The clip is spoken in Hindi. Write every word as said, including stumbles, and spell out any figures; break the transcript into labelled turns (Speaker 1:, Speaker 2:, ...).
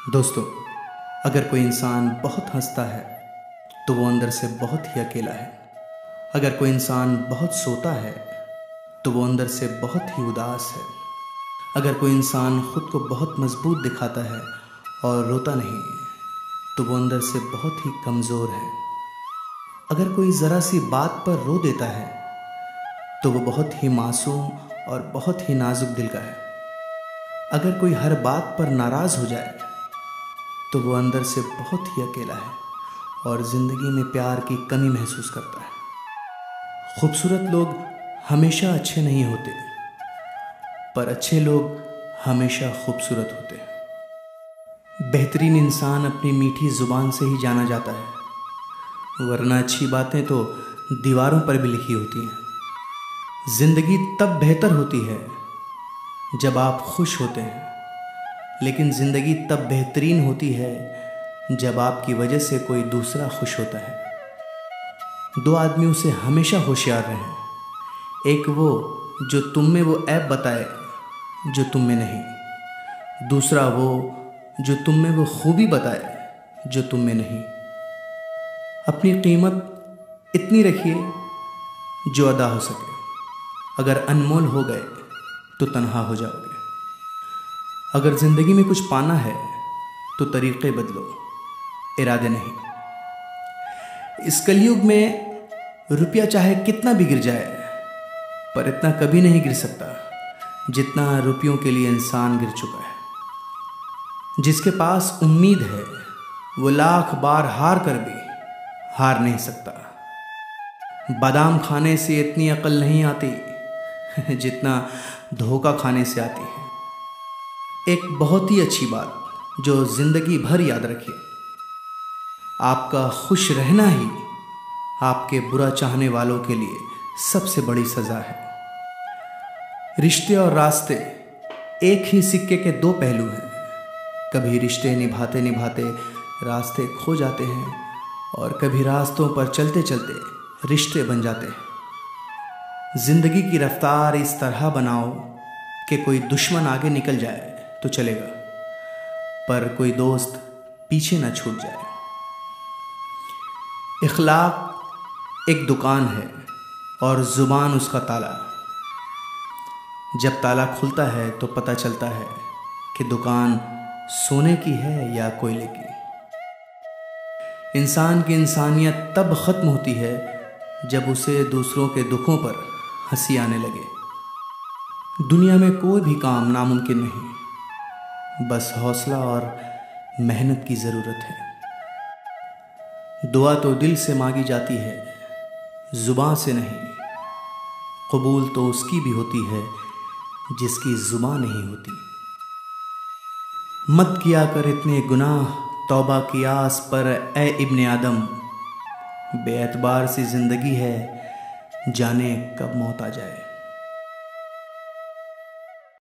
Speaker 1: दोस्तों, अगर कोई इंसान बहुत हंसता है तो वो अंदर से बहुत ही अकेला है। अगर कोई इंसान बहुत सोता है तो वो अंदर से बहुत ही उदास है। अगर कोई इंसान खुद को बहुत मजबूत दिखाता है और रोता नहीं तो वो अंदर से बहुत ही कमज़ोर है। अगर कोई ज़रा सी बात पर रो देता है तो वो बहुत ही मासूम और बहुत ही नाजुक दिल का है। अगर कोई हर बात पर नाराज़ हो जाए तो वो अंदर से बहुत ही अकेला है और ज़िंदगी में प्यार की कमी महसूस करता है। खूबसूरत लोग हमेशा अच्छे नहीं होते, पर अच्छे लोग हमेशा खूबसूरत होते हैं। बेहतरीन इंसान अपनी मीठी ज़ुबान से ही जाना जाता है, वरना अच्छी बातें तो दीवारों पर भी लिखी होती हैं। ज़िंदगी तब बेहतर होती है जब आप खुश होते हैं, लेकिन ज़िंदगी तब बेहतरीन होती है जब आपकी वजह से कोई दूसरा खुश होता है। दो आदमियों से हमेशा होशियार रहें, एक वो जो तुम में वो ऐब बताए जो तुम में नहीं, दूसरा वो जो तुम में वो खूबी बताए जो तुम में नहीं। अपनी कीमत इतनी रखिए जो अदा हो सके। अगर अनमोल हो गए तो तन्हा हो जाओगे। अगर ज़िंदगी में कुछ पाना है तो तरीक़े बदलो, इरादे नहीं। इस कलयुग में रुपया चाहे कितना भी गिर जाए, पर इतना कभी नहीं गिर सकता जितना रुपयों के लिए इंसान गिर चुका है। जिसके पास उम्मीद है वो लाख बार हार कर भी हार नहीं सकता। बादाम खाने से इतनी अकल नहीं आती जितना धोखा खाने से आती है। एक बहुत ही अच्छी बात जो ज़िंदगी भर याद रखिए, आपका खुश रहना ही आपके बुरा चाहने वालों के लिए सबसे बड़ी सज़ा है। रिश्ते और रास्ते एक ही सिक्के के दो पहलू हैं। कभी रिश्ते निभाते निभाते रास्ते खो जाते हैं और कभी रास्तों पर चलते चलते रिश्ते बन जाते हैं। ज़िंदगी की रफ्तार इस तरह बनाओ कि कोई दुश्मन आगे निकल जाए तो चलेगा, पर कोई दोस्त पीछे ना छूट जाए। इखलाक एक दुकान है और ज़ुबान उसका ताला। जब ताला खुलता है तो पता चलता है कि दुकान सोने की है या कोयले की। इंसान की इंसानियत तब ख़त्म होती है जब उसे दूसरों के दुखों पर हंसी आने लगे। दुनिया में कोई भी काम नामुमकिन नहीं, बस हौसला और मेहनत की ज़रूरत है। दुआ तो दिल से मांगी जाती है, ज़ुबान से नहीं। कबूल तो उसकी भी होती है जिसकी ज़ुबान नहीं होती। मत किया कर इतने गुनाह तौबा की आस पर ए इब्ने आदम। बेएतबार सी ज़िंदगी है, जाने कब मौत आ जाए।